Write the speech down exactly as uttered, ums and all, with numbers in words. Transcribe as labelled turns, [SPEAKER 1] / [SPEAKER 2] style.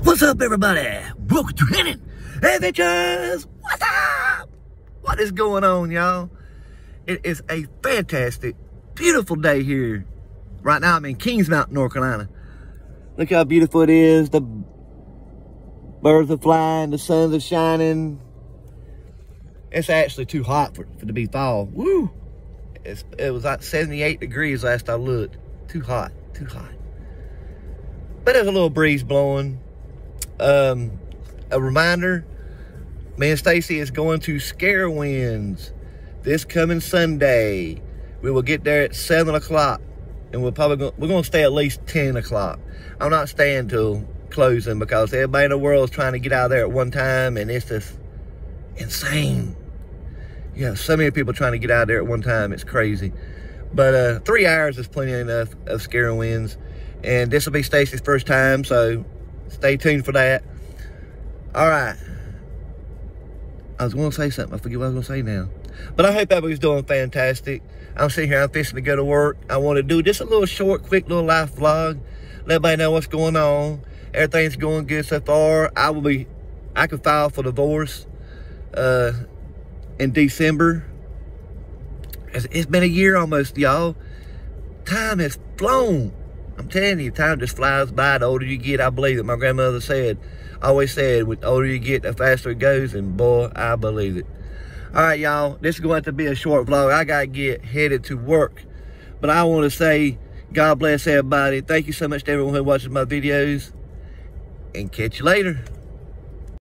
[SPEAKER 1] What's up, everybody? Welcome to Henning Adventures. What's up? What is going on, y'all? It is a fantastic, beautiful day here. Right now, I'm in Kings Mountain, North Carolina. Look how beautiful it is. The birds are flying, the suns are shining. It's actually too hot for, for it to be fall. Woo! It's, it was like seventy-eight degrees last I looked. Too hot, too hot. But there's a little breeze blowing. Um, a reminder, me and Stacy is going to Scarewinds this coming Sunday. We will get there at seven o'clock, and we'll probably go, we're going to stay at least ten o'clock. I'm not staying till closing because everybody in the world is trying to get out of there at one time, and it's just insane. Yeah, so many people trying to get out of there at one time. It's crazy. But uh, three hours is plenty enough of Scarewinds, and this will be Stacy's first time, so stay tuned for that. All right. I was going to say something. I forget what I was going to say now. But I hope everybody's doing fantastic. I'm sitting here. I'm fixing to go to work. I want to do just a little short, quick little life vlog. Let everybody know what's going on. Everything's going good so far. I will be, I could file for divorce uh, in December. It's, it's been a year almost, y'all. Time has flown. I'm telling you, time just flies by. The older you get, I believe it. My grandmother said, always said, the older you get, the faster it goes. And boy, I believe it. All right, y'all. This is going to be a short vlog. I got to get headed to work. But I want to say, God bless everybody. Thank you so much to everyone who watches my videos. And catch you later.